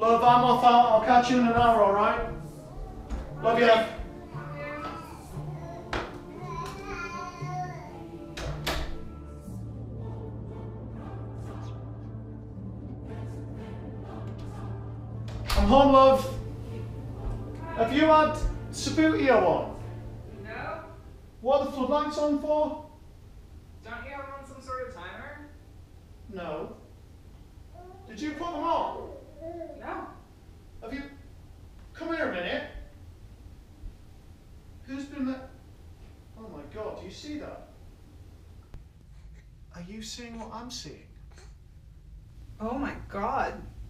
Love, I'm off out. I'll catch you in an hour, alright? Love you. I'm home, love. Have you had Sabuti or what? No? What are the floodlights on for? Don't you have them on some sort of timer? No. Did you put them on? No. Have you... Come here a minute. Who's been there? Oh my God, do you see that? Are you seeing what I'm seeing? Oh my god.